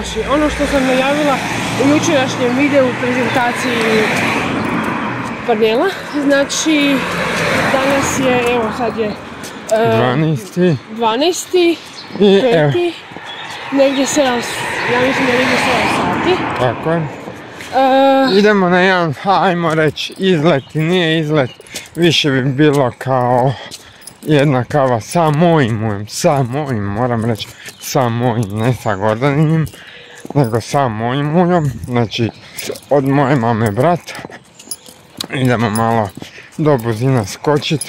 Znači, ono što sam najavila u jučerašnjem videu u prezentaciji panela, znači, danas je, evo sad je 12. 5. Negdje 7, ja mislim da je negdje 7 sati. Tako je. Idemo na jedan, ajmo reći, izlet i nije izlet, više bi bilo kao jedna kava sa mojim, moram reći, sa mojim, ne sa Gordaninim, nego sa mojim ujom, znači od moje mame brata. Idemo malo do Buzina skočit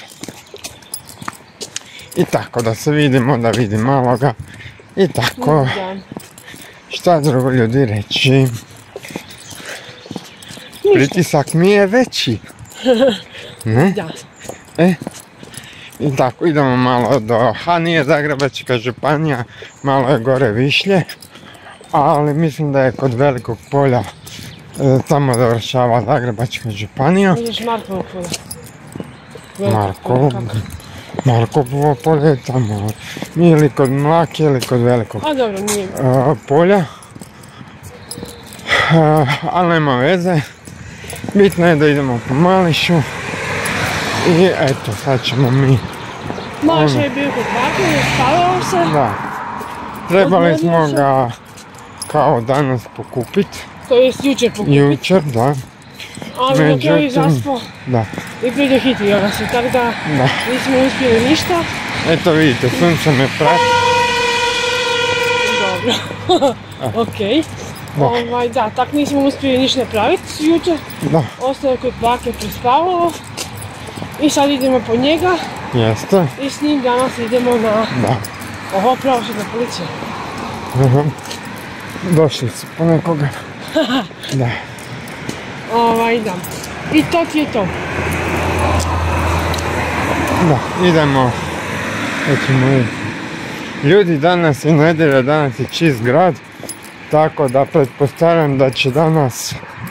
i tako da se vidimo, da vidim maloga i tako, šta drugo ljudi reći. Pritisak mi je veći. Ne? Da. I tako idemo malo do, nije Zagrebačka županija, malo je gore Višlje, ali mislim da je kod Velikog polja tamo završava Zagrebačka županija. Vidiš Markovo polje. Markovo polje je tamo, ili kod Mlake ili kod Velikog polja. Ali nema veze, bitno je da idemo po Mališu i eto, sad ćemo mi... Mališa je bio kod bake, spavao se. Da, trebali smo ga kao danas pokupit. To jest jučer pokupit. Jučer, da. Ali dok je ovih zaspao i predohitrio ga se, tako da nismo uspjeli ništa. Eto vidite, sunce me prati. Dobro, okej. Da, tak nismo uspjeli ništa napraviti jučer. Ostaje kod bake prespavalo. I sad idemo po njega. Jeste. I s njim danas idemo na... Oho, pravosudna policija. Došli su po nekoga. Da. Da. I to ti je to. Da, idemo. Ljudi, danas je nedjelja, danas je čist grad. Tako da pretpostavljam da će danas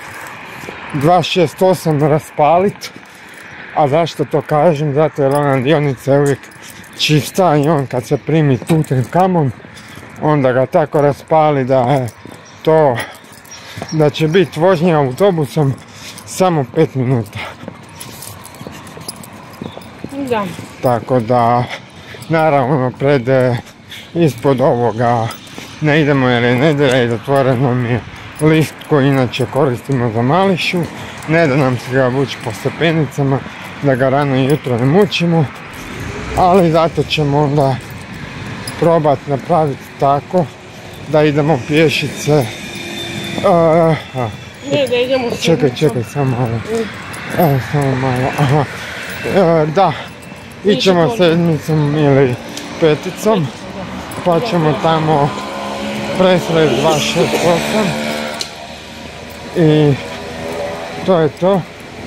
268 raspalit. A zašto to kažem? Zato jer ona dionica je uvijek čista i on kad se primi Tutankamon, onda ga tako raspali da je to, da će biti vožnja autobusom samo 5 minuta. Da. Tako da, naravno ispod ovoga ne idemo jer je nedjelja i zatvoreno mi je lift koji inače koristimo za Mališu. Ne da nam se ga vući po stepenicama, da ga rano jutro ne mučimo, ali zato ćemo onda probati napraviti tako da idemo pješice. Ne, da idemo sedmicom. Čekaj, samo malo. Samo malo, da, ićemo sedmicom ili peticom, pa ćemo tamo presred 268 i to je to.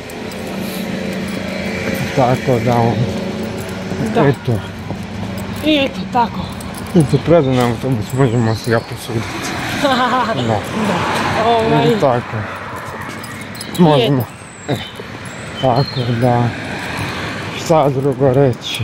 Tako da eto. I eto, tako. I tu predan autobus, možemo si ga posuditi. Da. I tako. Možemo. Tako da, šta drugo reći.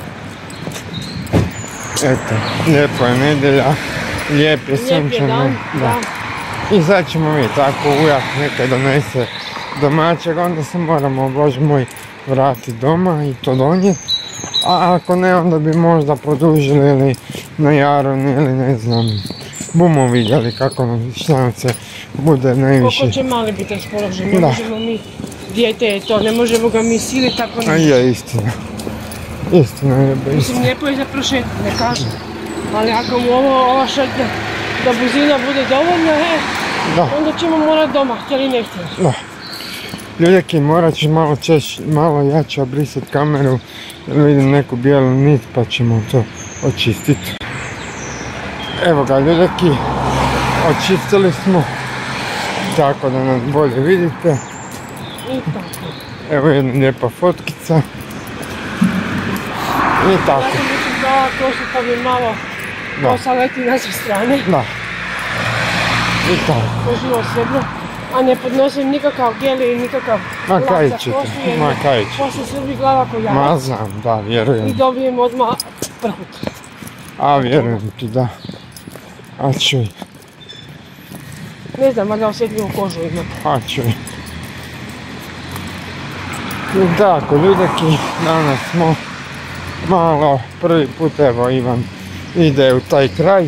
Eto, lijepo je nedjelja, lijep je sunčan. I sad ćemo mi tako ujak nekaj donese domaćeg, onda se moramo, Bože moj, vratiti doma i to donijeti. A ako ne, onda bi možda produžili ili na Jarun ili ne znam, bumo vidjeli kako nam, šta nam se bude najviše. Koliko će mali biti raspoložen, ne možemo mi, dijete je to, ne možemo ga mi siliti tako ne. A je, istina. Istina je bez. Mislim, lijepo je za prošetku, ne kažem. Ali ako mu ova šetnja do Buzina bude dovoljna, onda ćemo morati doma, htjeli ne htjeli. Da. Ljudeki, morat ću malo jače obrisati kameru, jer vidim neku bijelu nit pa ćemo to očistiti. Evo ga ljudeki, očistili smo, tako da nas bolje vidite. I tako. Evo jedna lijepa fotkica. I tako. Ja sam mislim da ova košnica mi malo kosa leti na sve strane. Da. I tako. Poživo srebro. A ne podnosim nikakav gel i nikakav lak za kosu jer poslije srbi glava ko javac. Ma znam, da, vjerujem. I dobijem odmah prhut. A vjerujem ti, da. A čuj. Ne znam, valjda osjetljivu kožu imam. Pa čuj. I tako, ljudeki, danas smo malo, prvi put evo Ivan ide u taj kraj.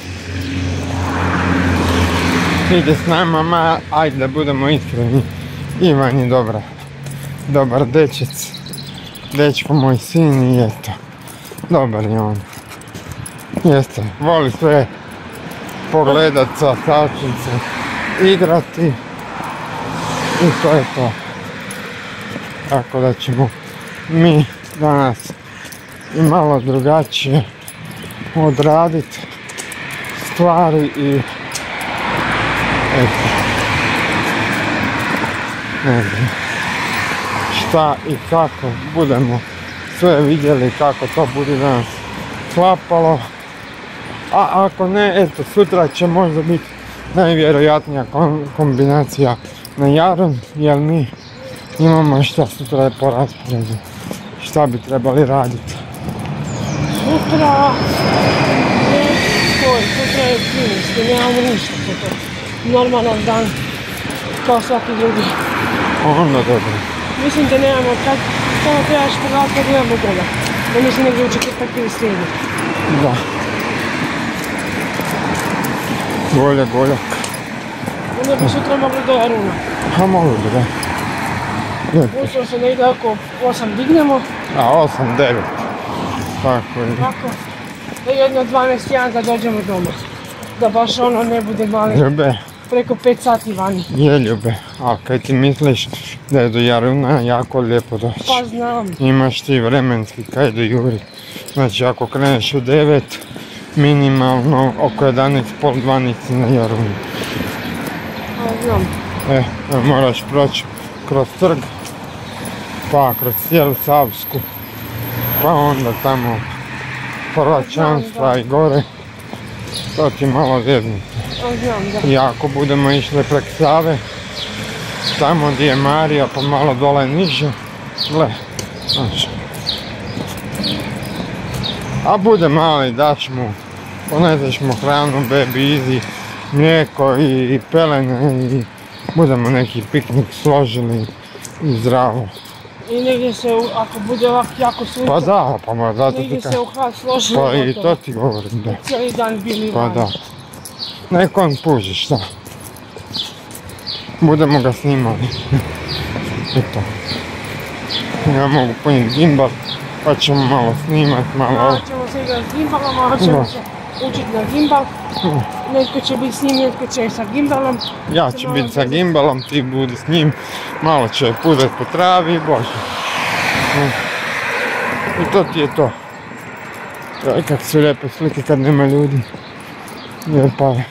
Ide s nama, ajde da budemo iskreni, Ivan je dobar dečec, dečko moj sin i eto, dobar je on. Jeste, voli sve pogledat sa sačnice, igrati i to je to. Tako da ćemo mi danas i malo drugačije odraditi stvari i eto, ne znam šta i kako, budemo sve vidjeli kako to bude danas klapalo, a ako ne, eto, sutra će možda biti najvjerojatnija kombinacija na Jarun, jer mi imamo šta sutra po rasporedu, šta bi trebali raditi. Sutra je 13, nemamo ništa sutra. Normalan dan, kao svaki drugi. Onda dobro. Mislim da nemamo, samo trebaš pogledati kad imamo gola. Da mislim negdje u četvrtak ili srijedu. Da. Goljak. Onda bi sutra mogli do Jaruna. A mogli bi, da. Uspio se negdje oko 8 dignemo. A 8-9. Tako je. Tako. Da jedno 12-1 da dođemo doma. Da baš ono ne bude mali. Ljube. Preko 5 sati vani. Je Ljube, a kaj ti misliš da je do Jaruna jako lijepo doći? Pa znam. Imaš ti vremenski kaj do Juri. Znači ako kreneš u 9, minimalno oko 11, pol 12 na Jarunu. Pa znam. Moraš proći kroz trg, pa kroz cijelu Savsku, pa onda tamo Prvačanstva i gore. To ti malo zeznuti. I ako budemo išli prek Save, tamo gdje je Marija, pa malo dole niže, gle, znači. A bude mali, daš mu, poneseš mu hranu, bebi, izi, mlijeko i pelene i budemo neki piknik složili i zdravo. I negdje se, ako bude ovako jako sunce, pa da, pa zato ti negdje se u hrad složili. Pa i to ti govorim, da. Cijeli dan bili pa van. Da. Nek on puži, šta? Budemo ga snimali. I to. Ja mogu puniti gimbal, pa ćemo malo snimat, malo... Ja ćemo se igrati s gimbalom, a ćemo se učiti na gimbal. Netko će biti s njim, netko će sa gimbalom. Ja ću biti sa gimbalom, ti budi s njim. Malo će pudat po travi i bože. I to ti je to. Joj, kak su lijepe slike kad nema ljudi. Lijepave.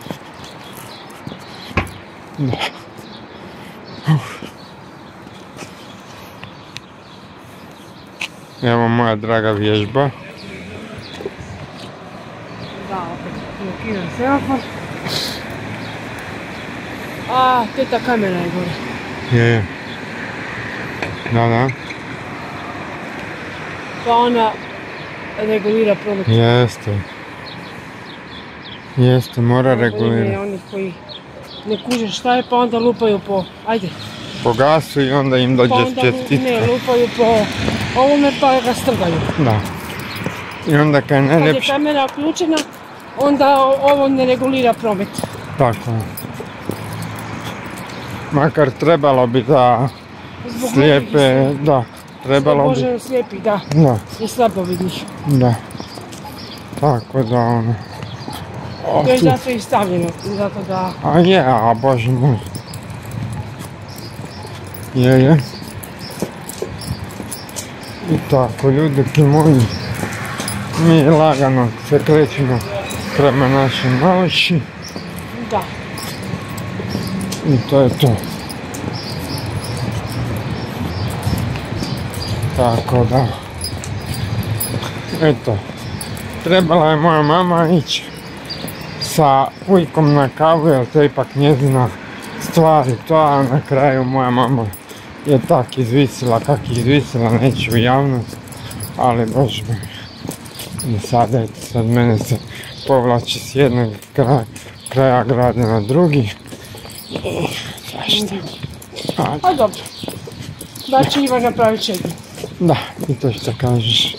Da. Evo moja draga vježba. Da, opet blokiram semafor. A, teta kamera je gore. Je. Da. Pa ona regulira promet. Jeste, mora regulirati. Ima onih koji ne kuže šta je, pa onda lupaju po, ajde. Po gasu i onda im dođe čestitka. Ne, lupaju po ovome pa ga strgaju. Da. I onda kad ne Kad je kamera uključena, onda ovo ne regulira promet. Tako. Makar trebalo bi da slijepe, da, trebalo bi. Zbog slijepi, da. I slabovidnih. Da. Tako da ono. To je zato i stavljeno, zato da... A je, a bože moj. Je. I tako, ljudeki moji, mi lagano se krećemo prema našoj Mališi. Da. I to je to. Tako da. Eto. Trebala je moja mama ići sa ujkom na kavu, jer to je ipak njezina stvar i to, a na kraju moja mama je tak izvisila kak je izvisila, neću u javnost, ali bože moj. I sad mene se povlači s jednog kraja grade na drugi. Zašto? A dobro. Da će Ivan napraviti četiri. Da, i to što kažeš.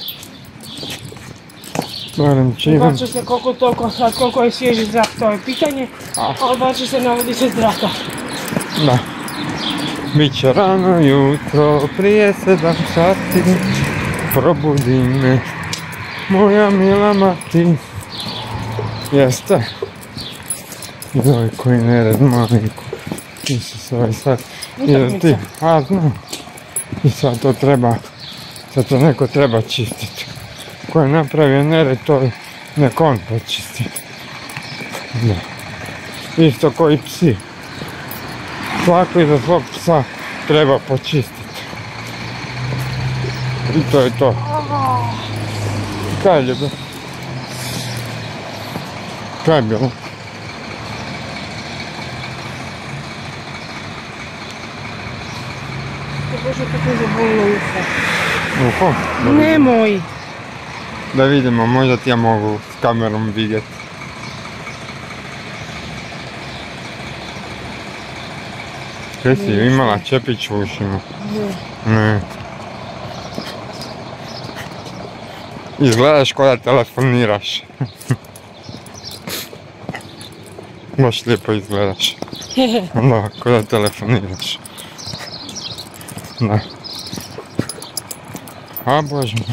Barem će Ivan... Bače se koliko toliko, sad koliko je svježi zrak, to je pitanje. Ali bače se, navodi se zraka. Da. Biće rano jutro, prije 7 sati. Probudi me, moja mila mati. Jeste? Joj, koji nered maliko. Isus, ovaj sad. Utakmica. A, znam. I sad to treba, sad to neko treba čistiti. Ko je napravio nered, to nek on počisti. Da. Isto koji psi. Svako iza svog psa treba počistiti. I to je to. Kaj je ljube? Kaj je bilo? Bože, kako je zabolilo uho. Uho? Nemoj. Da vidimo, možda ti ja mogu s kamerom vidjeti. Kaj si imala čepić u ušima? Ne. Izgledaš ko da telefoniraš. Baš lijepo izgledaš. Da, ko da telefoniraš. Da. A bože moj.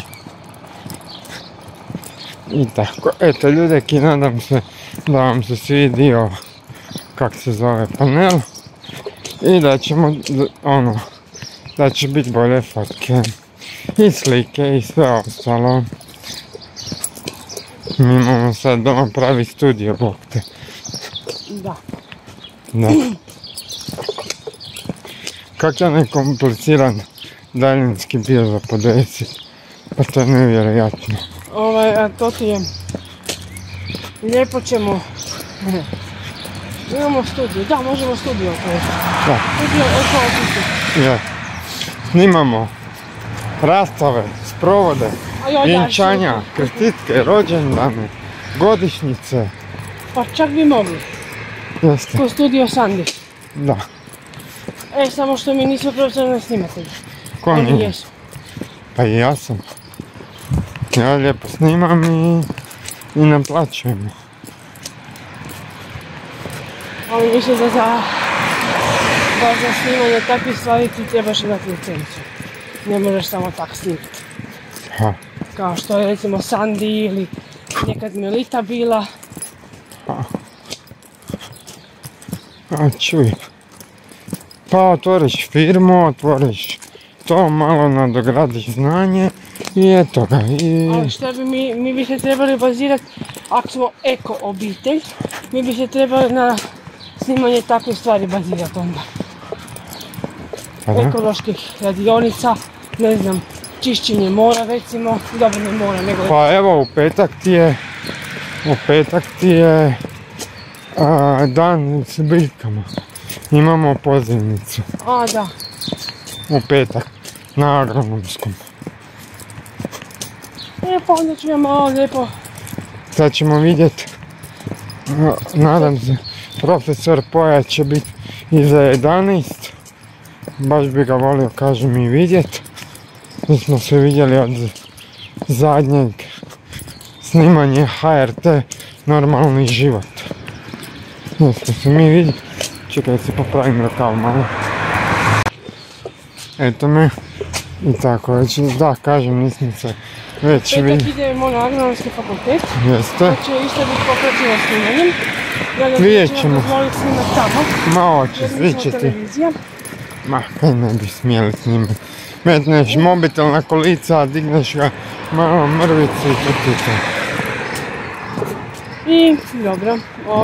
I tako, eto ljudeki, nadam se da vam se svidio, kak se zove, panel. I da ćemo, da će biti bolje fotke i slike i sve ostalo. Mi imamo sad doma pravi studio, bog te. Da. Da. Kak je nekompliciran daljinski bio za podesiti, pa to je nevjerojatno. A to ti je, lijepo ćemo, imamo studiju, da, možemo studiju otvoriti. Da. Studiju otvoriti. Je. Snimamo rastave, sprovode, vjenčanja, krstitke, rođendane, godišnjice. Pa čak bi mogli, Jeste, ko studio Sandy. da. Samo što mi nismo profesionalni snimatelji. Ko Oni nije? jesu. Pa i ja sam. Ja lijepo snimam i naplaćujemo. Ali mislim da za snimanje takvih stvari ti trebaš imati licencu. Ne možeš samo tak snimiti. Ha. Kao što je recimo Sandy ili nekad Melita bila. A čuj. Pa otvoriš firmu, otvoriš to, malo nadogradiš znanje i eto ga. Ali što bi mi bi se trebali bazirati, ako smo eko obitelj, mi bi se trebali na snimanje takvih stvari bazirati onda. Ekoloških radionica, ne znam, čišćenje mora recimo, dobro ne mora nego... Pa evo u petak ti je dan s biljkama. Imamo pozivnicu. A da. U petak, na agronomskom. Pa onda ću ja malo lijepo... Sad ćemo vidjeti, nadam se, profesor Poja će biti iza 11. Baš bi ga volio, kažem, i vidjeti. Mi smo se vidjeli od zadnjeg snimanja HRT Normalni život. Jesmo se mi vidjeli. Čekaj da se popravim rukav malo. Eto me. I tako već, da, kažem, nisam se već vidjeli. Petak idemo na agronomski fakultet. Jeste. To će isto biti popraćeno snimanjem. Vidjet ćemo. Ja dozvoliti snimati tamo. Ma oči, svi će ti. Ma, kaj ne bi smjeli snimati. Metneš mobitel na kolica, digneš ga malo mrvicu i to ti to. I, dobro,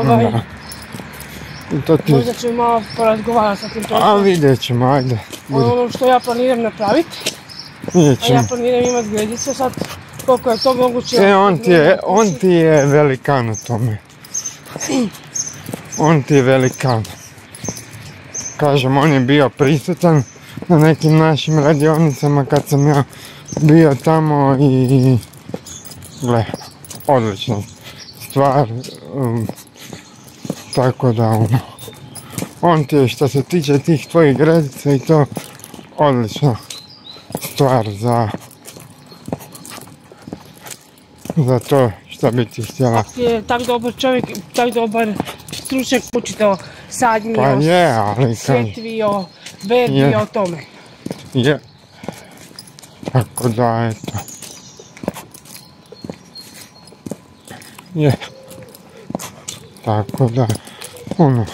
možda ću malo porazgovarati sa tim projektom. A vidjet ćemo, ajde. Ono što ja planiram napraviti. Vidjet ćemo. A ja planiram imati gledice sad, koliko je to moguće. On ti je velikan u tome. On ti je velikan. Kažem, on je bio prisutan na nekim našim radionicama kad sam ja bio tamo i... Gle, odlična stvar. Tako da ono, on ti je što se tiče tih tvojih gredica i to odlična stvar za to što bi ti htjela. Ako je tak dobar čovjek, tak dobar stručnjak učito sadnji, Pa je, ali sjetvio, berbi o tome. Je. Tako da, eto. Je. Tako da, ono.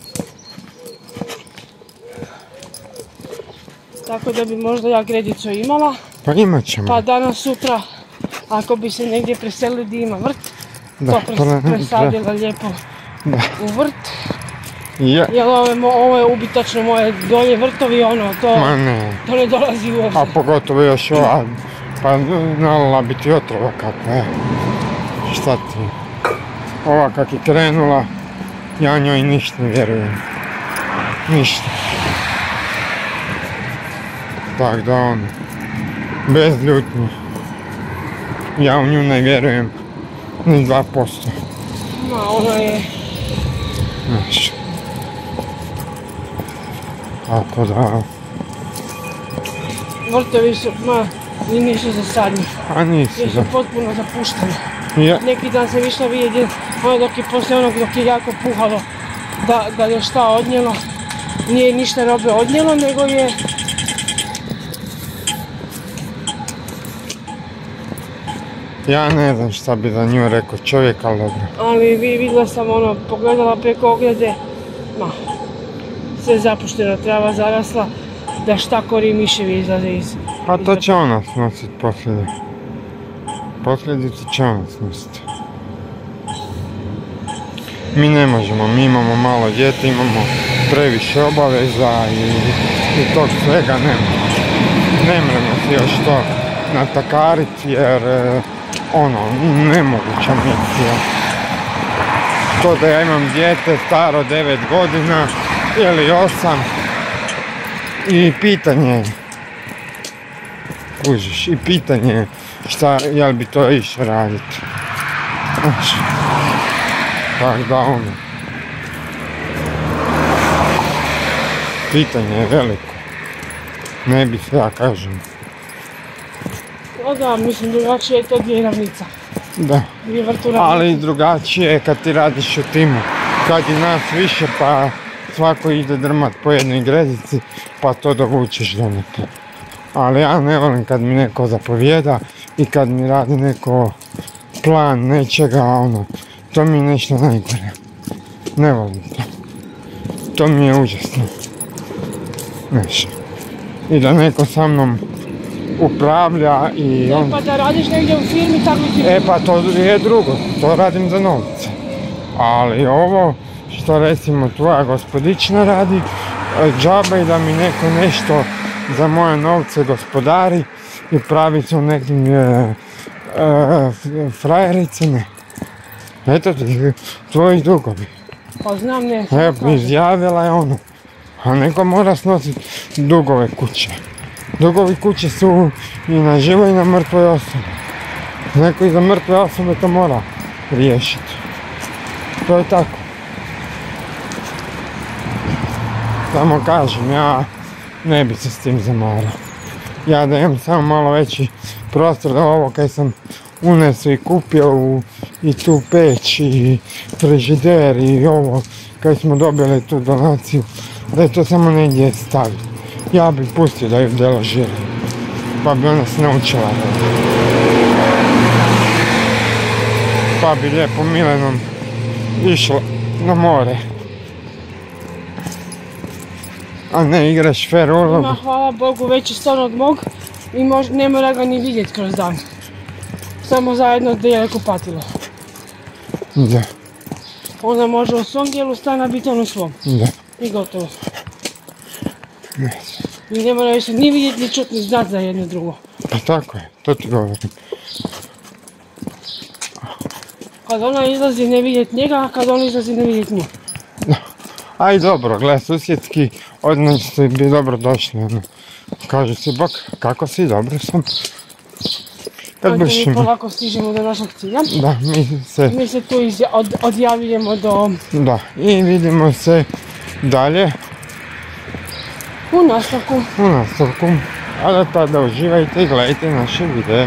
Tako da bi možda ja gredicu imala. Pa imat ćemo. Pa danas, sutra, ako bi se negdje preselili gdje ima vrt, to presadila lijepo u vrt. Je. Jer ovo je ubitačno moje dolje vrtovi, ono, to ne dolazi u obzir. A pogotovo još ova, pa znala bi ti otrova kakva je. Šta ti? Ova kak je krenula, ja njoj ništa ne vjerujem. Ništa. Tak da ono, bez ljutnje. Ja u nju ne vjerujem ni 2%. Ma, ona je... Znaš. Tako da... Vrtovi su, nisu za sadnje. A nisi. Jer su potpuno zapušteni. Je. Neki dan sam išla vidjeti, ono dok je poslije onog dok je jako puhalo, da je šta odnijelo. Nije ništa robe odnijelo, nego je... Ja ne znam šta bi za nju rekao čovjek, ali dobro. Ali vidjela sam ono, pogledala preko ograde, sve zapušteno, trava zarasla, da štakori i miševi izlaze iz... Pa to će ona snositi poslije. Posljedice će ona snositi. Mi ne možemo, mi imamo malo djete, imamo previše obaveza i tog svega nema. Ne možemo se još to natakariti jer nemoguća misija. To da ja imam dijete staro 9 godina ili 8 i pitanje kužiš, i pitanje šta, jel bi to išao raditi. Znaš, tak da ono. Pitanje je veliko. Ne bi se ja kažem. O da, mislim drugačije je to gdje je ravnica. Da. Ali drugačije je kad ti radiš u timu. Kad je nas više pa svako ide drmat po jednoj gredici pa to dovučeš do neke. Ali ja ne volim kad mi neko zapovijeda i kad mi radi neko plan nečega, to mi je nešto najgore. Ne volim to. To mi je užasno. Znaš. I da neko sa mnom upravlja i on... Pa da radiš negdje u firmi, tako ti... Pa to je drugo, to radim za novce. Ali ovo što recimo tvoja gospodična radi, džabe i da mi neko nešto za moje novce gospodari i pravi se u nekim frajericama. Eto ti, tvoji dugovi. Pa znam ne. Evo, izjavila je ono. A neko mora snositi dugove kuće. Dugovi kuće su i na živoj i na mrtvoj osobi. Neko i za mrtve osobe to mora riješiti. To je tako. Samo kažem, ja ne bi se s tim zamarao. Ja da imam samo malo veći prostor da ovo kaj sam unesao i kupio i tu peć i frižider i ovo kaj smo dobili tu donaciju, da je to samo negdje staviti. Ja bi pustio da ju deložira, pa bi ona se naučila. Pa bi lijepo Milenom išla na more. A ne igraš fair ulogu. Ima, hvala Bogu, veći stan od mog i ne mora ga ni vidjeti kroz dan. Samo zajedno dijele kupatilo. Da. Onda može u svom dijelu stana biti on u svom. Da. I gotovo. I ne moraju se ni vidjeti, ni čut, ni znat za jedno drugo. Pa tako je, to ti govorim. Kad ona izlazi ne vidjeti njega, a kad on izlazi ne vidjeti nju. Aj dobro, gle, susjedski odnosi bi dobro došli. Kaže si, bok, kako si, dobro sam. Kad baš ima. Polako stižemo do našeg cilja. Da, Mi se tu odjavljujemo do... Da, i vidimo se dalje. U nastavku. A da tada uživajte i gledajte naše videe.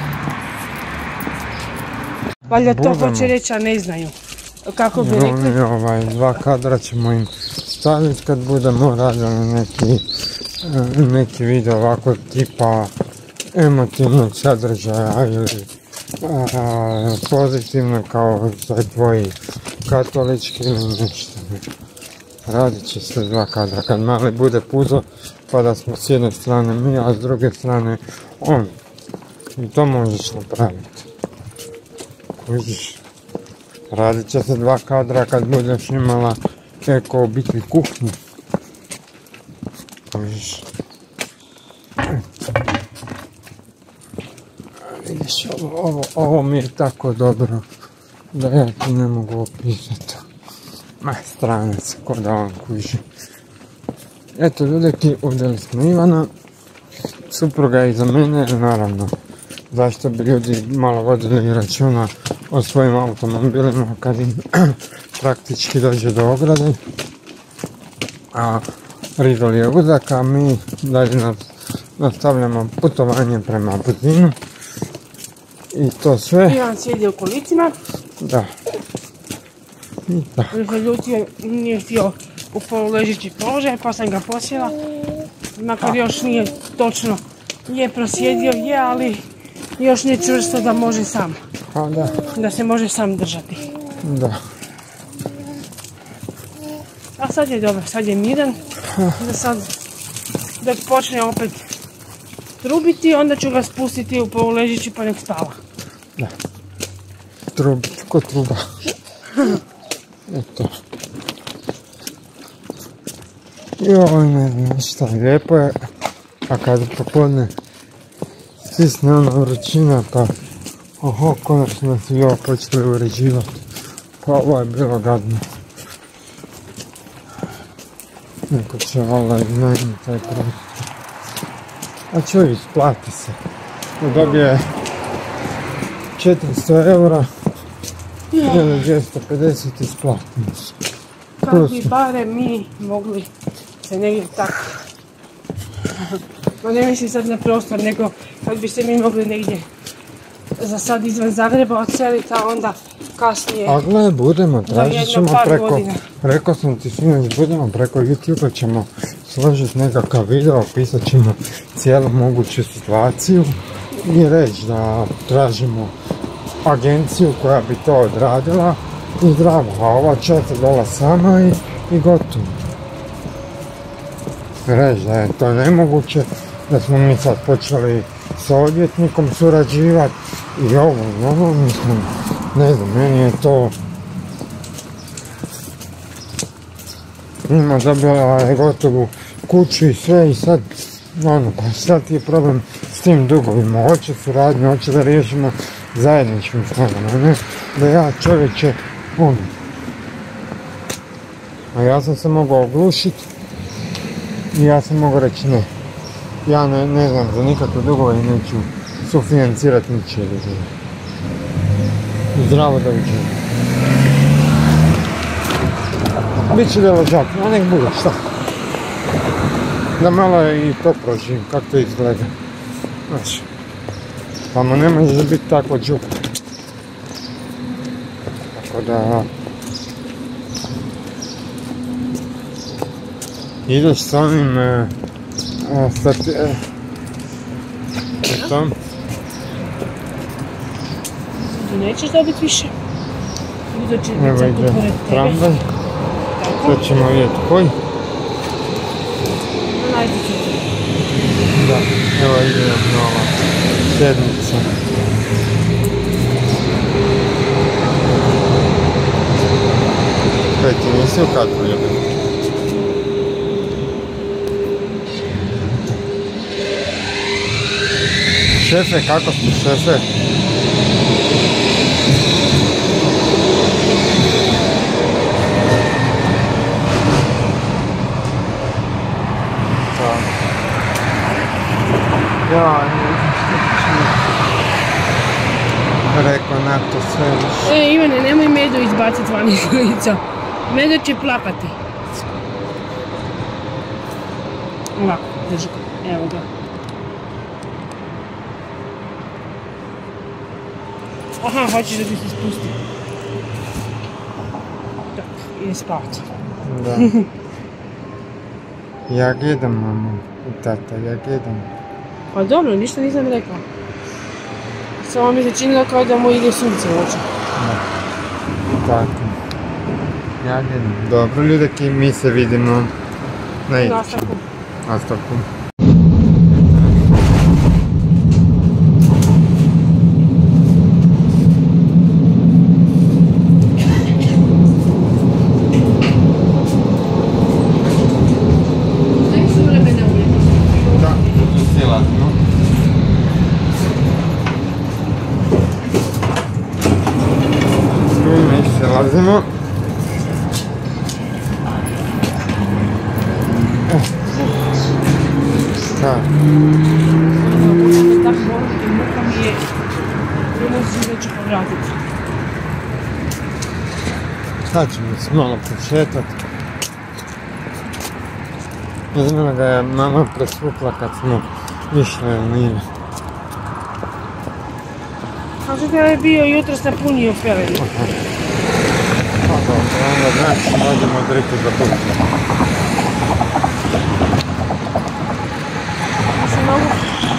Valjda to hoće reći, a ne znaju. Kako bi rekli? 2 kadra ćemo im staviti kad budemo radili neki video ovako tipa emotivnog sadržaja ili pozitivno kao za tvoji katolički ili nešto. Radit će se 2 kadra kad mali bude puzo pa da smo s jedne strane mi, a s druge strane on. I to možeš napraviti. Kužiš. Radit će se 2 kadra kad budeš imala eko obitelj kuhnju. Kužiš. Vidiš, ovo mi je tako dobro da ja ti ne mogu opisati. Ma, stranac, ko da on kuži. Eto ljudeki, udjeli smo Ivana. Supruga je iza mene, naravno. Zašto bi ljudi malo vodili računa o svojim automobilima kad im praktički dođe do ograde. A Ridol je uzak, a mi dalje nastavljamo putovanje prema Buzinu. I to sve. Ivan sjedi u kolicima. Da. I tako. Zaljutio, nije htio u poluležeći položaj, pa sam ga posjela. Makar još nije točno, je prosjedio, je, ali još nije čvrsto da može sam. A da. Da se može sam držati. Da. A sad je dobro, sad je miran. Da sad, dok počne opet trubiti, onda ću ga spustiti u poluležeći pa nek spava. Da. Trubiti ko truba. Eto. Joj, ne znam šta, lijepo je. A kad popodne stisne ona vrućina pa oho, konačno su ovo počeli uređivati. Pa ovo je bilo gadno. Neko će valjda iznajmiti taj prostor. A čuj, isplati se. Dobije 400 eura ili 250 isplatimo se. Kad bi barem mi mogli se negdje tako, no ne mislim sad na prostor, nego kad bi se mi mogli negdje za sad izvan Zagreba odseliti, a onda kasnije. A gle, budemo, tražit ćemo preko, godina. rekao sam ti sinoć, budemo preko YouTube-a ćemo složiti nekakav video, opisat ćemo cijelu moguću situaciju i reći da tražimo agenciju koja bi to odradila i zdravo, a ova će se dola sama i gotovo. Reći da je to nemoguće, da smo mi sad počeli s odvjetnikom surađivati i ovo, mislim, ne znam, meni je to... Ima dobila je gotovu kuću i sve i sad, pa sad je problem s tim dugovima, hoće suradnju, hoće da riješimo zajedničkim snagama, ne? Da ja čovječe, a ja sam se mogao oglušiti i ja sam mogao reći ne. Ja ne znam za nikakve dugove i neću sufinancirati ničije dugove. Zdravo da uđem. Biće deložak, a nek bude, šta? Da malo i to proživim, kako to izgleda. Znači, tamo ne može biti tako džup. Tako da... Ideš s onim... Tom. Ti nećeš dobiti više. Evo ide tramvaj. Sad ćemo vidjeti koji. Najdi ću. Da, evo ide nova sedmica. Kaj ti nisi u kadru jebeno? Šefe, kako ste šefe? Ja, ne znam što ti čini. Rekao na to sve više. Ivane, nemoj Medu izbaciti van iz lica. Medo će plakati. Ovako, drži ga. Evo ga. Aha, hoćeš da ti se spusti. Tako, ide spavati. Da. Ja gledam, mama i tata, ja gledam. Pa dobro, ništa nisam rekao. Samo mi se činilo kao da mu ide sunce u oči. Da. Tako. Ja gledam. Dobro, ljudeki, mi se vidimo na idućem nastavku. Prelazimo. Tako. Tako morati, muka mi je prelazi da ću povratiti. Sad ćemo se malo pošetati. Ne znam da ga je mama presvukla kad smo išli ili nije. Kažu da je bio jutros napunio pelenu. Pa dobro, onda znači možemo driku za budu. Možda mogu?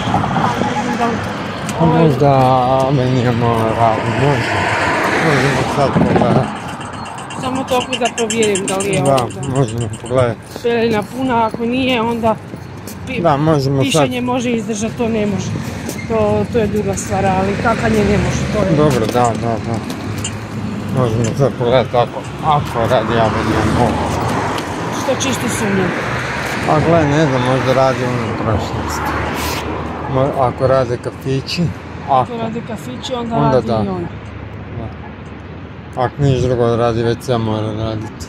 Možda meni je malo radi, možemo sad pogledati. Samo toliko da provjerim da li je Da, možemo pogledati. pelena puna, ako nije onda Da, možemo sad. pišanje može izdržati, to ne može. To je druga stvar, ali kakanje ne može, to je... Dobro, da. Možemo sad pogledati ako radi avenija mogu. Što čisto sumnjam. A gle, ne znam, možda radi unutrašnjost. Ako rade kafići, Ako rade kafići, onda radi da. i ona. Ako niš drugo radi, već ja mora raditi.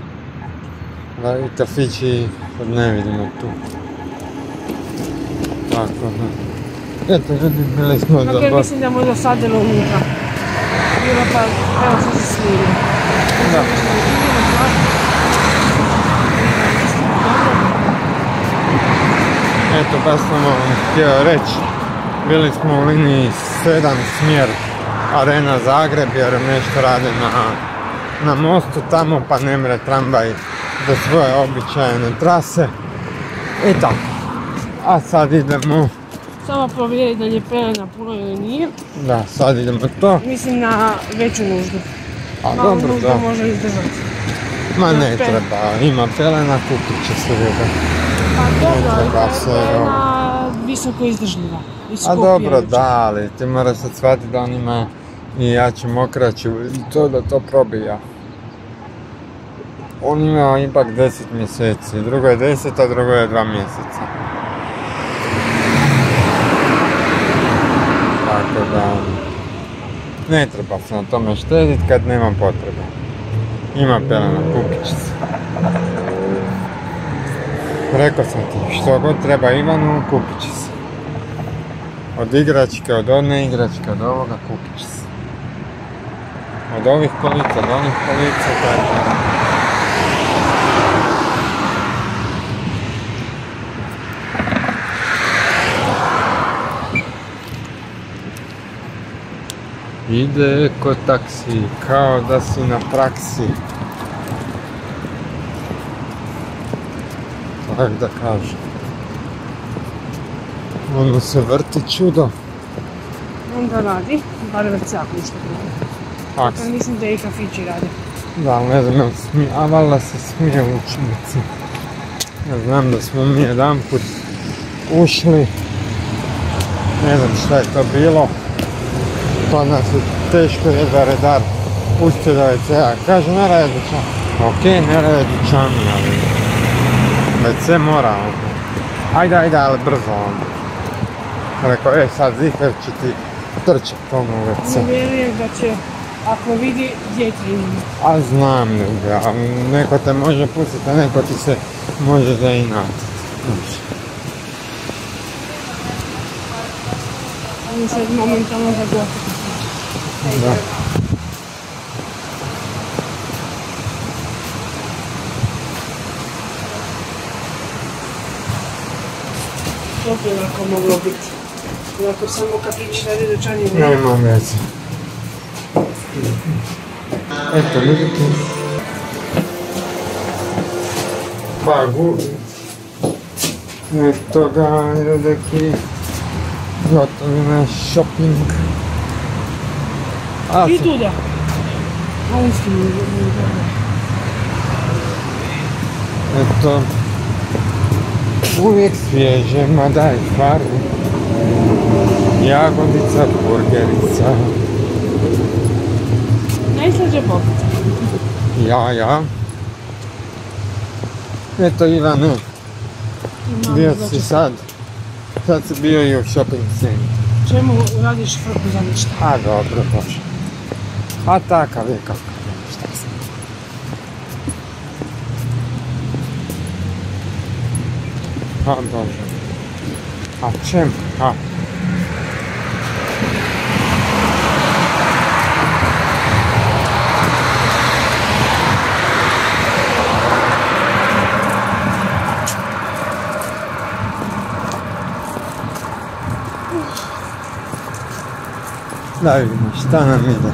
I kafići sad ne vidimo tu. Tako da. Eto, ljudi, bili smo za Dakle, mislim da mu je dosadilo unutra. Bilo pa, evo što se snimio. Da. Eto, baš sam vam htio reći. Bili smo u liniji 7 smjer Arena Zagreb jer nešto rade na mostu tamo pa ne mre tramvaj do svoje običajne trase. I tako. A sad idemo... Samo provjeriti da li je pelena puno ili nije. Da, sad idemo to. Mislim na veću nuždu. A Malu dobro, nuždu da. može izdržati. Ma ne treba, ima pelena, kupit će se ljubav. Pa dobro, ali treba to se, je pelena visoko izdržljiva. A dobro, da, ali ti moraš sad shvatiti da on ima i jaču mokraću i to da to probija. On ima ipak 10 mjeseci, drugo je 10, a drugo je 2 mjeseca. Tako da, ne treba se na tome štediti kad nema potrebe. Ima pelena, kupit će se. Rekao sam ti, što god treba Ivanu, kupit će se. Od igračke, od one igračke, od ovoga kupit će se. Od ovih kolica, od onih kolica, tako. Ide ko taksi, kao da si na praksi. Tako da kažem. Ono se vrti čudo. Onda radi, bar vrcak ništa drugo. Ja mislim da i kafići rade. Da, ali ne znam, a valjda se smije učenici. Ja znam da smo mi jedanput ušli. Ne znam šta je to bilo. Pa nas je teško jedva redar pustio da WC-a. Kaže, ne rade dućani. Okej, ne rade dućani, ali WC mora. Ajde, ali brzo onda. Rekao, sad Ziher će ti trčat ono u WC. Ne vjerujem da će, ako vidi, djeti ima. A znam ljude, a neko te može pustiti, a neko ti se može zainatiti. Oni sad momentalno zagotiti. Da. To bi onako moglo biti. Onako samo kapić radi dućanima. Nema veze. Eto, vidite. Bagu. Eto ga, ljudeki. Gotovi naš shopping. I tuda. A uskimo je. Eto. Uvijek svježe, ma daj stvarno. Jagodica, burgerica. Najslađa popica. Ja. Eto Ivane, bio si sad. Sad si bio i u shopping centru. Čemu radiš frku za ništa? A dobro, bože. A takav je kakav je, šta sam. A bože. A čem? A. Da vidimo šta nam ide.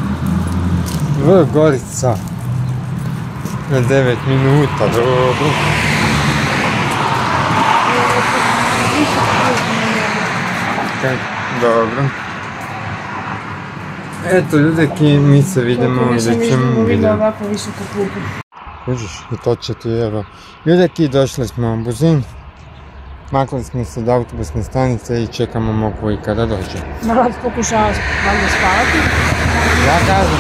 Gorica. Na 9 minuta, dobro. Dobro. Eto ljudeki, mi se vidimo u idućem videu. Ovako visoku klupu. Kužiš, i to će ti evo. Ljudeki, došli smo u Buzin. Makli smo se od autobusne stanice i čekamo mog Vujka da dođe. Narod pokušava valjda spavati. Ja kažem,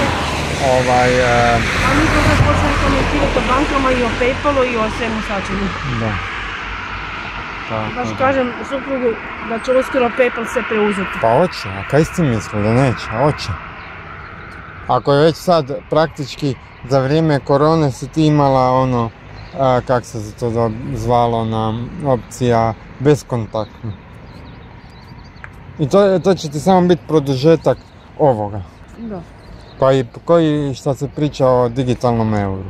A mi kada počeli komentirati o bankama i o Paypalu i o svemu sačinu. Da. Baš kažem suprugu da će uskoro Paypal sve preuzeti. Pa hoće, a kaj si mislio da neće? Hoće. Ako je već sad praktički za vrijeme korone si ti imala ono, kak se to zvalo na opcija bezkontaktno. I to će ti samo biti produžetak ovoga. Da. Pa i koji šta se priča o digitalnom euru.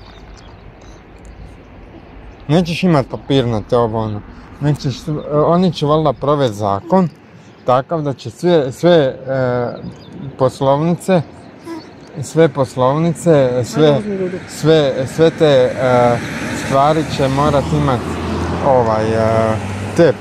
Nećeš imat papirnate ovo ono. Oni će valjda provesti zakon takav da će sve poslovnice, sve te stvari će morat imat te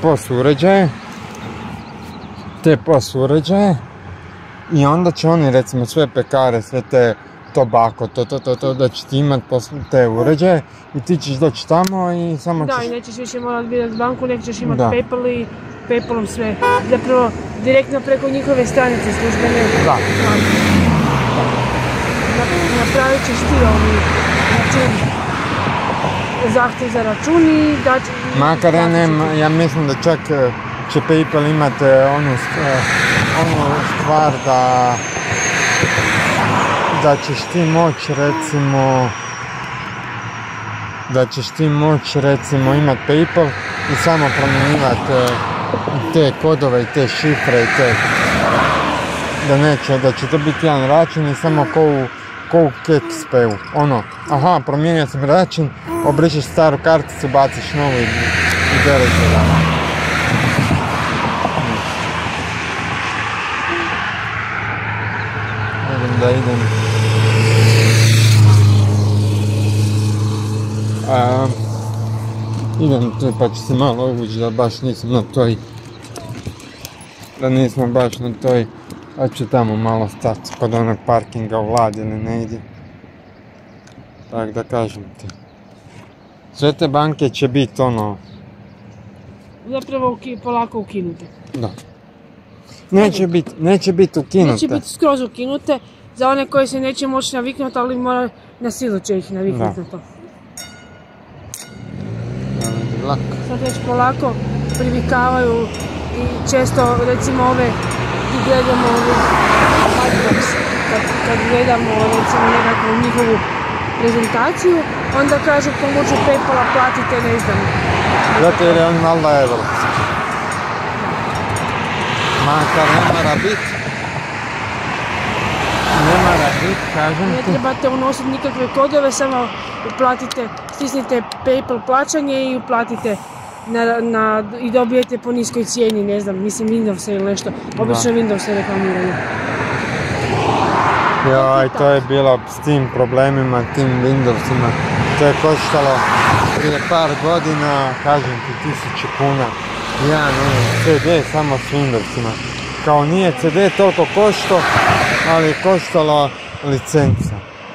POS uređaje i onda će oni recimo sve pekare, sve te tobako, da će ti imat te uređaje i ti ćeš doći tamo i samo ćeš... Da, i nećeš više morat birati banku, nek ćeš imat Paypal i Paypalom sve. Zapravo, direktno preko njihove stranice službene. Da. Napravit ćeš ti račun, zahtjev za račun i da će... Makar ja mislim da čak će Paypal imati onu stvar da ćeš ti moći recimo imat Paypal i samo promjenjivati te kodove i te šifre i te da će to biti jedan račun i samo ko u Kexpayu, ono, aha, promijenio sam račun, obrišeš staru karticu, baciš novu i bereš je. Idem tu pa ću se malo uvući da baš nisam na toj, a ću tamo malo stati kod onog parkinga u Vladini negdje. Tak da kažem ti. Sve te banke će biti ono... Zapravo polako ukinute. Da. Neće biti ukinute. Neće biti skroz ukinute. Za one koji se neće moći naviknuti, ali mora na silu će ih naviknuti na to. Sad već polako privikavaju i često recimo ove i gledamo kad gledamo recimo nekakvu njihovu prezentaciju, onda kažu pomoću Paypala platite, ne znam. Zato jer je on valjda evropski. Makar ne mora biti. Ne mora biti, kažem Ne ti. trebate unositi nikakve kodove, samo uplatite, stisnite PayPal plaćanje i uplatite i dobijete po niskoj cijeni, ne znam, mislim Windows ili nešto. Obično Windows je reklamirano. Joj, to je bilo s tim problemima, tim Windowsima. To je koštalo prije par godina, kažem ti, 1000 kuna. Jedan CD samo s Windowsima. Kao nije CD toliko koštao, ali je koštalo licenca.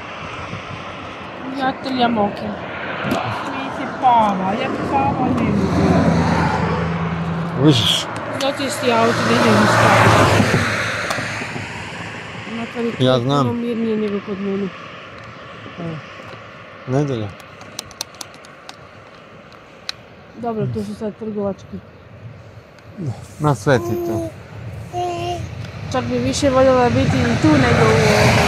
Ja trljam oke. Mi se pava, ja pava ne mogu. Vidiš? Dotisti auto da idem spavati. Ja znam. Puno mirnije nego kod mene. Nedelja. Dobro, tu su sad trgovački. Na sve ti to. Čak bi više voljela biti i tu nego u ovome.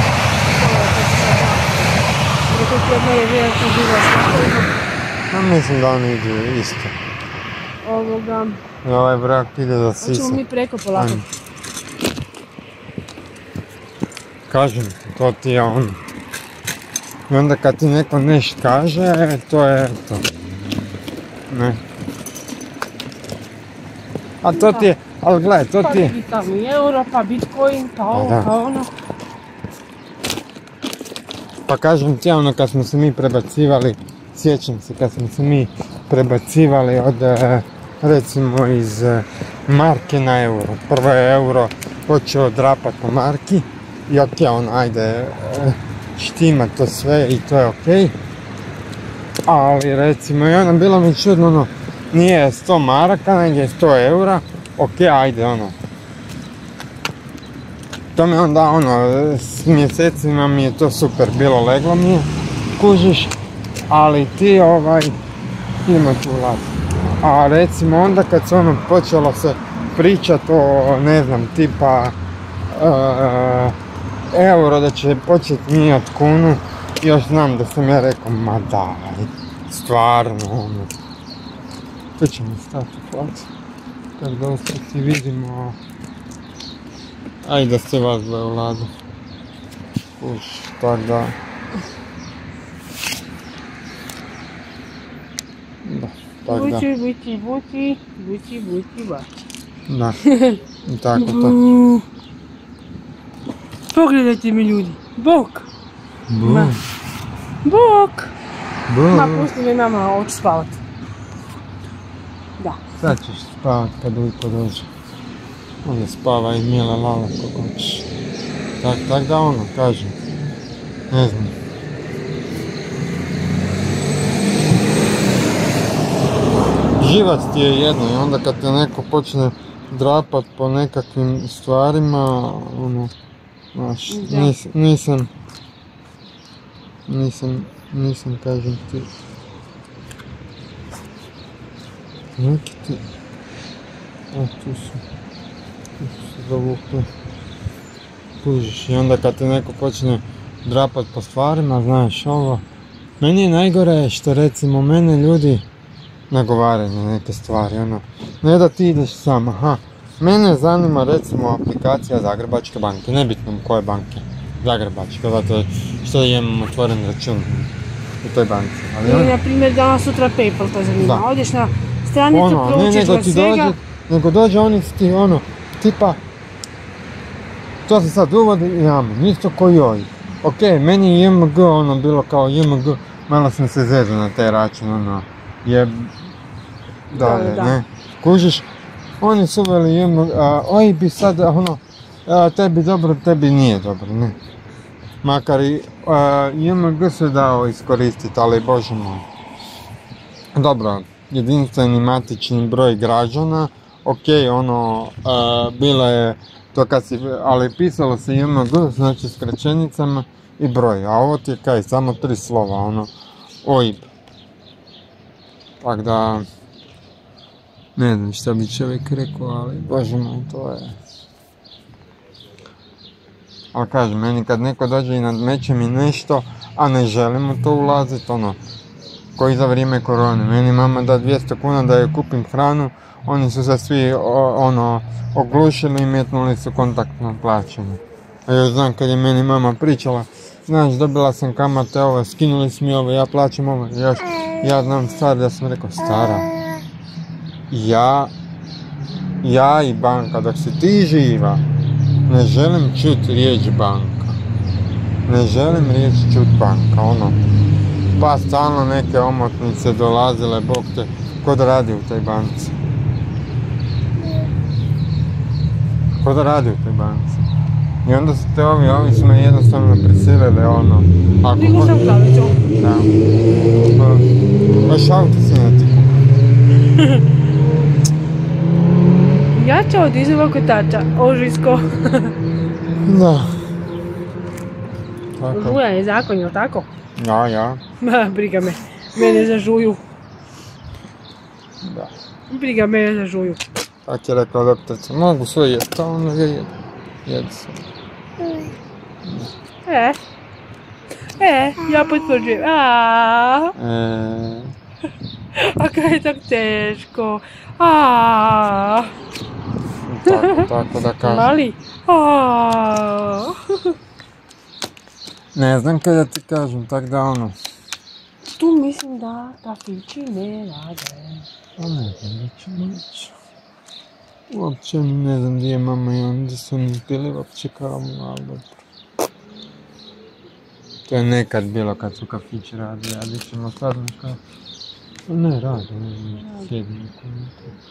Jer kod jedna je vjerojatno bila svakodno. Ja mislim da oni idu isto. Ovoga. I ovaj brak ide da sisa. Hoćemo mi preko polako. Ajmo. Kažem, to ti je ono. I onda kad ti neko nešto kaže, to je to. Ne. A to ti je, ali gledaj, to ti je... Pa digitalni euro, pa bitcoin, pa ovo, da. pa ono. Pa kažem ti, ono kad smo se mi prebacivali, sjećam se kad smo se mi prebacivali od, recimo iz marke na euro. Prvo je euro počeo drapat po marki i ok, ono, ajde, štima to sve i to je ok. Ali recimo, i ono, bilo mi čudno, ono, nije 100 maraka, nego je 100 eura, ok, ajde, ono. To mi onda, ono, s mjesecima mi je to super bilo, leglo mi je, kužiš, ali ti, idemo tu ulaz. A recimo onda kad se ono počelo se pričat o, ne znam, tipa euro da će početi mijenjat kunu, još znam da sam ja rekao, ma daj, stvarno, ono. Tu ćemo stati u placu, kad dosta ti vidimo, ajde da se vas dvoje vlada. Tak da. Da, tak da. Bući, baći. Da, i tako to. Pogledajte mi ljudi, bok! Bu. Bok! Bu. Ma, pusti mi mama, hoću spavat. Da. Sad ćeš spavat kad ujutro dođe. Onda spava i mila lala kako hoćeš. Tak da ono, kažem. Ne znam. Živac ti je jedno i onda kad te neko počne drapat po nekakvim stvarima, ono, znaš, nisam, kažem ti, neki ti, tu su se zavukli, kužiš, i onda kad te neko počne drapat po stvarima, znaš, ovo, meni je najgore što recimo mene ljudi nagovaraju na neke stvari, ono, ne da ti ideš sam, aha, mene zanima recimo aplikacija Zagrebačke banke, nebitno koje banke, Zagrebačke, zato što imam otvoren račun u toj banci. Ili na primjer danas sutra PayPal to zanima, da. Odeš na stranicu, ono, proučiš ga svega. Nego dođe oni ti ono, tipa, to se sad uvodi i amen, isto ko joj. Ok, meni je JMG ono bilo kao JMG, malo sam se zezao na taj račun, ono, dalje, da. ne, kužiš, oni su uveli JMG, oj bi sad, ono, tebi dobro, tebi nije dobro, ne. Makar i JMG se dao iskoristiti, ali bože moj. Dobro, jedinstveni matični broj građana, ok, ono, bilo je to kad si, ali pisalo se JMG, znači skraćenicama i broj, a ovo ti je kaj, samo 3 slova, ono, OIB. Tak da, ne znam šta bi čovjek rekao, ali bože moj, to je... Ali kažem, meni kad neko dođe i nadmeće mi nešto, a ne želim u to ulazit, ono, koji za vrijeme korone, meni mama da 200 kuna da joj kupim hranu, oni su se svi, ono, oglušili i metnuli su kontaktno plaćanje. A još znam kad je meni mama pričala, znaš, dobila sam kamate ove, skinuli su mi ove, ja plaćam ove, ja znam stvar da sam rekao, stara, ja i banka, dok si ti živa, ne želim čuti riječ banka. Ne želim riječ čuti banka, ono. Pa stalno neke omotnice dolazile, bog te, ko da radi u toj banci? Ko da radi u toj banci? I onda su te ovi su me jednostavno prisilili, ono. Digo sam kavicu. Da. Baš auto si ne ti kupi. Jača od izvog kotača, ožisko. Da. Tako. Žuja je zakon, jel tako? Ja. Ma, briga me. Mene zažuju. Da. Briga mene zažuju. Tako je rekla doktorica, mogu sve jesti, a ono je jedi se. Ja potvrđujem. A kaj je tak teško. Tako da kažem. Mali. Ne znam kaj da ti kažem, tak da ono. Tu mislim da kafići ne rade. A ne znam da ćemo ići. Uopće ne znam gdje je mama i onda su mi bili uopće kao ali dobro. To je nekad bilo kad su kafići radili, ali ćemo stvarno kao... Ne radi, sjedi nekom.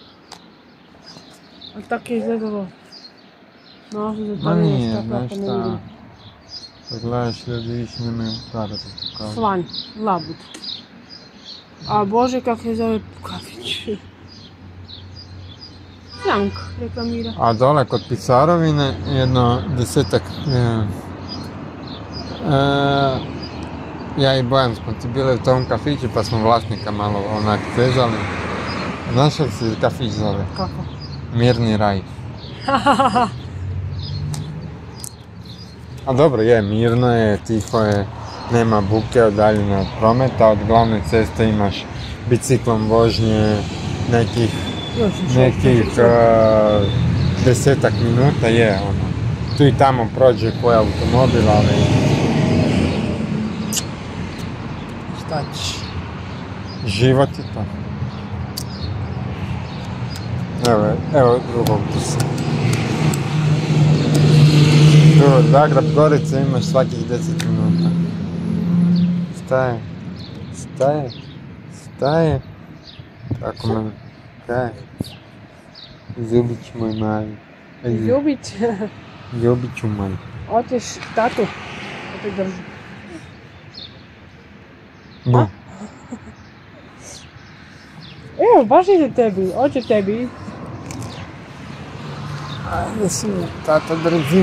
A tako je izgledalo. Malo su Ma zatvorili nije, stakla znaš pa ne šta. vidim. Kad gledaš ljudi više nemaju para za to kao. Slanj, labud. A Bože kako se zove kafić. Frank reklamira. A dole kod Pisarovine jedno 10-ak... Ja i Bojan smo ti bili u tom kafiću pa smo vlasnika malo onak vezali. Znaš što se kafić zove? Kako? Mirni raj. A dobro je, mirno je, tiho je, nema buke odaljene od prometa, od glavne ceste imaš biciklom vožnje nekih 10-ak minuta je ono. Tu i tamo prođe koji automobil, ali... Šta ćeš? Život je to. Evo drugog pusa. Tu od Zagreb Gorice imaš svakih 10 minuta. Staje. Tako me... Kaj? Ljubić moj mali. Ljubić. Ljubiću moj. Otiš tatu. Opet drži. Bu. Evo, baš ide tebi. Oće tebi. Ajde si mi, tata drži.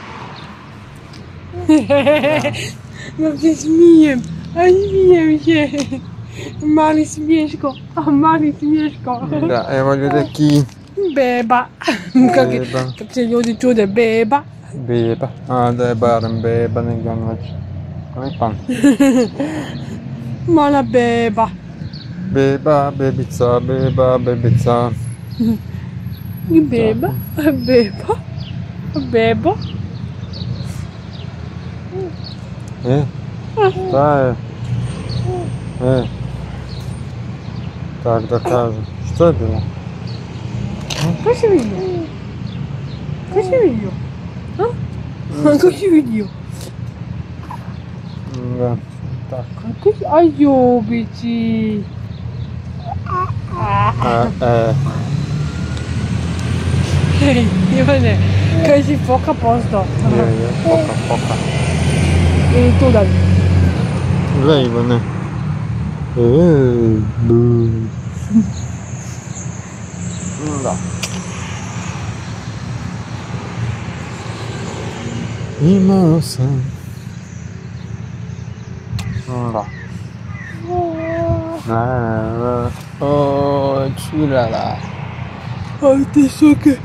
Ja se smijem. Smijem se. Mali smiješko. Mali smiješko. Da, evo ljude ki. Beba. Kako se ljudi čude, beba. Beba. A da je barem beba, negdje on već. Koji pan? Mala beba. Beba, bebica, bebica. I beba, bebo. Šta je? Tak da kažem. Što je bilo? Kaj si vidio? Kaj si vidio? Da, tako. Aj ljubici. Hej, Ivane, kaj si foka postao? Je, foka. Ili tu da. Gle Ivane. Da. Imao sam. Da. Čurala. Aj te soke.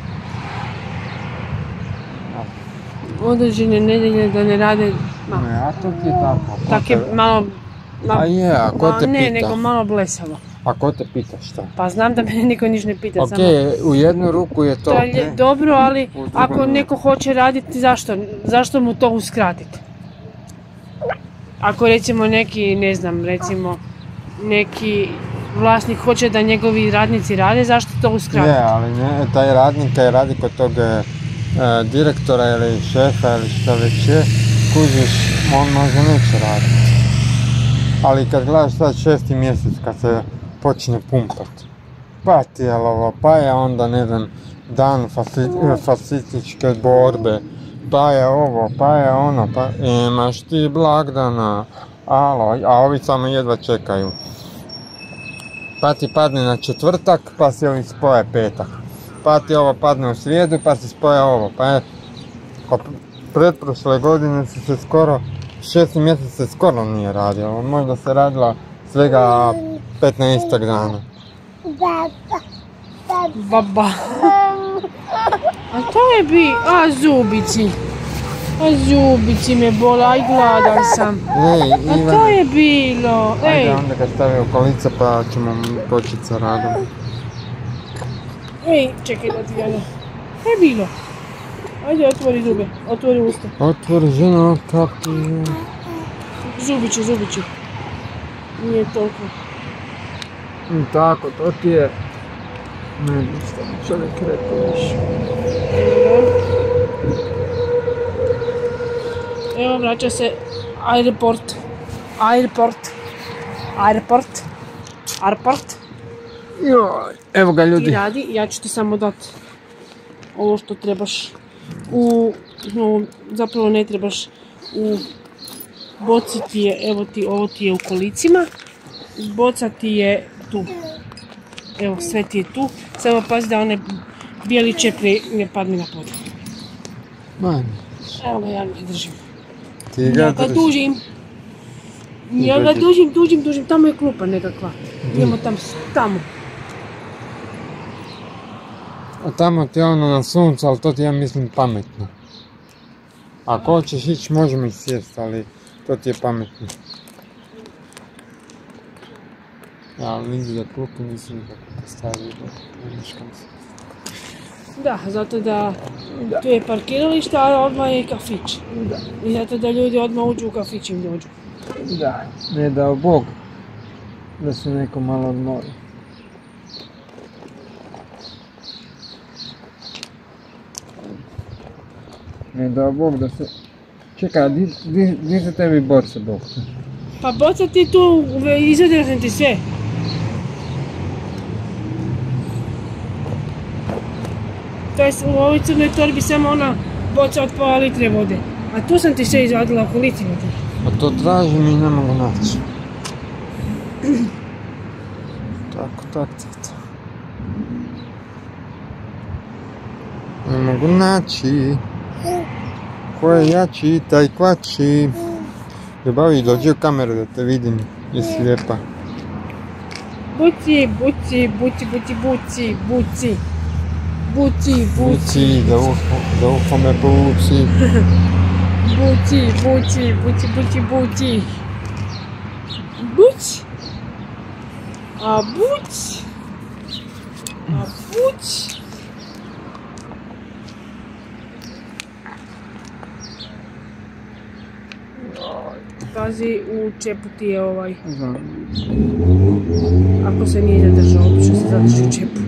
Određene nedelje da ne rade. Ne, a to ti je tako. Tak je malo... A je, a ko te pita? Ne, nego malo blesavo. A ko te pita šta? Pa znam da mene niko niš ne pita, Ok, samo... u jednu ruku je to ok. Dobro, ali U drugu ako ne. neko hoće raditi, zašto mu to uskratiti? Ako recimo neki, ne znam, recimo neki vlasnik hoće da njegovi radnici rade, zašto to uskratiti? Je, ali ne, taj radnik kaj radi kod tog direktora ili šefa ili šta već je, kužiš, on možda neće raditi. Ali kad gledaš sad 6. mjesec kad se počne pumpat, pa tijelovo, pa je onda ne znam, dan fašističke borbe, pa je ovo, pa je ono, pa imaš ti blagdana, alo, a ovi samo jedva čekaju. Pa ti padne na četvrtak, pa si ovi spoje petak. Pa ti ovo padne u srijedu, pa si spoje ovo. Pa pretprošle godine se skoro, 6. mjesec se skoro nije radilo. Možda se radila svega 15 dana. Baba. A to je zubici. A zubici me bole, aj gladan sam. Ej, A Ivane, to je bilo, ajde onda ga stavi u kolica pa ćemo početi sa radom. Ej, čekaj da ti gledam. Kaj je bilo? Ajde, otvori zube, otvori usta. Otvori žena, kapi. Zubići. Nije toliko. I tako, to ti je... Ne znam šta bi čovjek rekao više. Evo, vraća se aeroport. Joj, evo ga ljudi. I radi, ja ću ti samo dati ovo što trebaš. Zapravo ne trebaš. U boci ti je, evo ti, ovo ti je u kolicima. Boca ti je tu. Evo, sve ti je tu. Samo pazi da one bijeli čepri ne padne na pod. Manje. Evo ga, ja ga držim. Ti ga Ja ga drži. dužim. Ja ga dužim. Tamo je klupa nekakva. Idemo tamo. A tamo ti je ono na suncu, ali to ti ja mislim pametno. Ako hoćeš ići, možemo i sjesti, ali to ti je pametno. Ja, ali nigdje da klupu nisam nikako postavio, da neškam se. Da, zato da tu je parkiralište, a odmah je i kafić. I zato da ljudi odmah uđu u kafić im dođu. Da, ne dao Bog da se neko malo odmori. Ne dao Bog da se... Čekaj, a di se tebi boca, Bog? Pa boca ti tu, izvadio sam ti sve. To je u ovoj crnoj torbi samo ona boca od pola litre vode. A tu sam ti sve izvadila u kolicima ti. A to tražim i ne mogu naći. Tako. Ne mogu naći. Ko je jači, taj kvači. Ljubavi, dođi u kameru da te vidim, jesi lijepa. Buci, Da uho me buci. buci. Buć. A buć. Pazi, u čepu ti je ovaj. Znam. Ako se nije zadržao, obično se zadrži u čepu.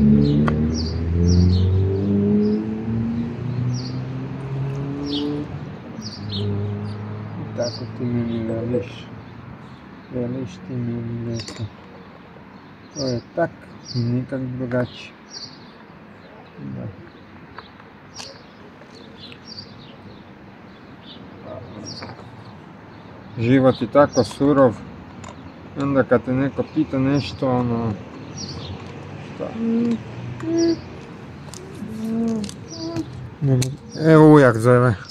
Tako ti meni veliš. Veliš ti meni neko. To je tak, nikak drugačije. Da. Život je tako surov. Onda kad te neko pita nešto, ono... Evo ujak zove.